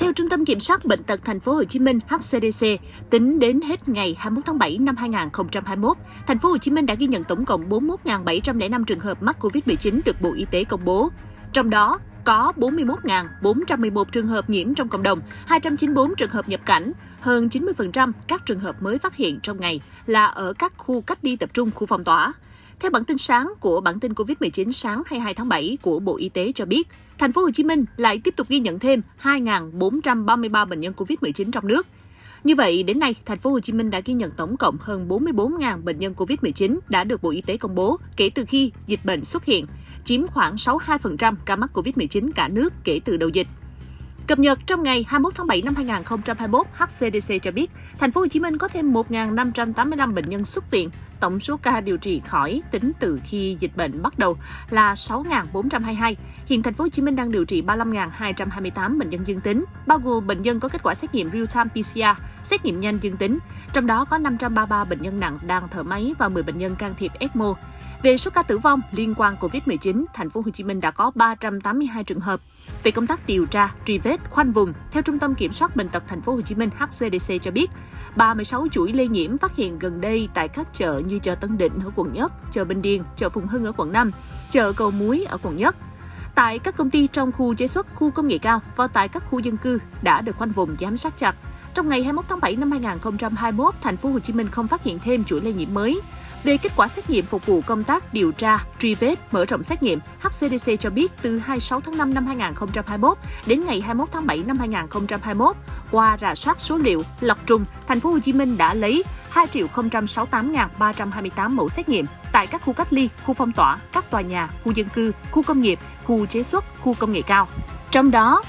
Theo Trung tâm Kiểm soát Bệnh tật Thành phố Hồ Chí Minh (HCDC), tính đến hết ngày 21 tháng 7 năm 2021, Thành phố Hồ Chí Minh đã ghi nhận tổng cộng 41.705 trường hợp mắc Covid-19 được Bộ Y tế công bố. Trong đó có 41.411 trường hợp nhiễm trong cộng đồng, 294 trường hợp nhập cảnh. Hơn 90% các trường hợp mới phát hiện trong ngày là ở các khu cách ly tập trung, khu phong tỏa. Theo bản tin sáng của bản tin Covid-19 sáng 22 tháng 7 của Bộ Y tế cho biết, Thành phố Hồ Chí Minh lại tiếp tục ghi nhận thêm 2.433 bệnh nhân Covid-19 trong nước. Như vậy, đến nay, Thành phố Hồ Chí Minh đã ghi nhận tổng cộng hơn 44.000 bệnh nhân Covid-19 đã được Bộ Y tế công bố kể từ khi dịch bệnh xuất hiện, chiếm khoảng 62% ca mắc Covid-19 cả nước kể từ đầu dịch. Cập nhật trong ngày 21 tháng 7 năm 2021, HCDC cho biết, Thành phố Hồ Chí Minh có thêm 1.585 bệnh nhân xuất viện. Tổng số ca điều trị khỏi tính từ khi dịch bệnh bắt đầu là 6.422. Hiện Thành phố Hồ Chí Minh đang điều trị 35.228 bệnh nhân dương tính, bao gồm bệnh nhân có kết quả xét nghiệm real-time PCR, xét nghiệm nhanh dương tính. Trong đó có 533 bệnh nhân nặng đang thở máy và 10 bệnh nhân can thiệp ECMO. Về số ca tử vong liên quan Covid-19, Thành phố Hồ Chí Minh đã có 382 trường hợp. Về công tác điều tra, truy vết, khoanh vùng, theo Trung tâm Kiểm soát Bệnh tật Thành phố Hồ Chí Minh (HCDC) cho biết, 36 chuỗi lây nhiễm phát hiện gần đây tại các chợ như chợ Tân Định ở quận Nhất, chợ Bình Điền, chợ Phùng Hưng ở quận 5, chợ Cầu Muối ở quận Nhất. Tại các công ty trong khu chế xuất, khu công nghệ cao và tại các khu dân cư đã được khoanh vùng giám sát chặt. Trong ngày 21 tháng 7 năm 2021, Thành phố Hồ Chí Minh không phát hiện thêm chuỗi lây nhiễm mới. Về kết quả xét nghiệm phục vụ công tác điều tra, truy vết, mở rộng xét nghiệm, HCDC cho biết từ 26 tháng 5 năm 2021 đến ngày 21 tháng 7 năm 2021, qua rà soát số liệu, lọc trùng, Thành phố Hồ Chí Minh đã lấy 2.068.328 mẫu xét nghiệm tại các khu cách ly, khu phong tỏa, các tòa nhà, khu dân cư, khu công nghiệp, khu chế xuất, khu công nghệ cao. Trong đó,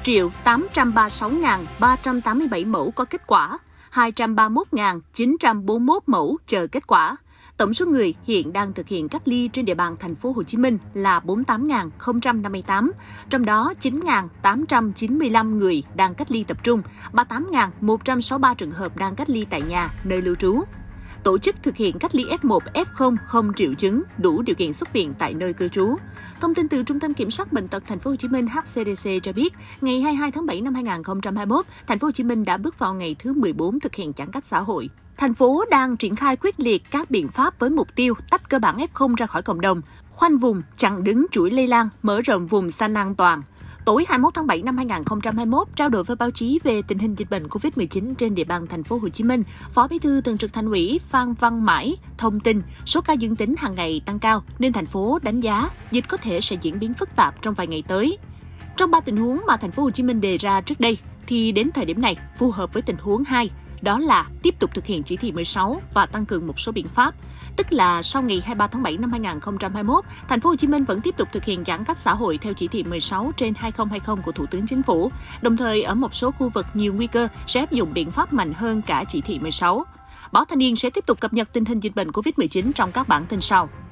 1.836.387 mẫu có kết quả, 231.941 mẫu chờ kết quả. Tổng số người hiện đang thực hiện cách ly trên địa bàn Thành phố Hồ Chí Minh là 48.058, trong đó 9.895 người đang cách ly tập trung, 38.163 trường hợp đang cách ly tại nhà, nơi lưu trú. Tổ chức thực hiện cách ly F1, F0 không triệu chứng, đủ điều kiện xuất viện tại nơi cư trú. Thông tin từ Trung tâm Kiểm soát Bệnh tật Thành phố Hồ Chí Minh (HCDC) cho biết, ngày 22 tháng 7 năm 2021, Thành phố Hồ Chí Minh đã bước vào ngày thứ 14 thực hiện giãn cách xã hội. Thành phố đang triển khai quyết liệt các biện pháp với mục tiêu tách cơ bản F0 ra khỏi cộng đồng, khoanh vùng, chặn đứng chuỗi lây lan, mở rộng vùng xanh an toàn. Tối 21 tháng 7 năm 2021, trao đổi với báo chí về tình hình dịch bệnh Covid-19 trên địa bàn Thành phố Hồ Chí Minh, Phó Bí thư Thường trực Thành ủy Phan Văn Mãi thông tin số ca dương tính hàng ngày tăng cao nên thành phố đánh giá dịch có thể sẽ diễn biến phức tạp trong vài ngày tới. Trong 3 tình huống mà Thành phố Hồ Chí Minh đề ra trước đây thì đến thời điểm này phù hợp với tình huống 2. Đó là tiếp tục thực hiện chỉ thị 16 và tăng cường một số biện pháp. Tức là sau ngày 23 tháng 7 năm 2021, Thành phố Hồ Chí Minh vẫn tiếp tục thực hiện giãn cách xã hội theo chỉ thị 16/2020 của Thủ tướng Chính phủ. Đồng thời ở một số khu vực nhiều nguy cơ sẽ áp dụng biện pháp mạnh hơn cả chỉ thị 16. Báo Thanh niên sẽ tiếp tục cập nhật tình hình dịch bệnh Covid-19 trong các bản tin sau.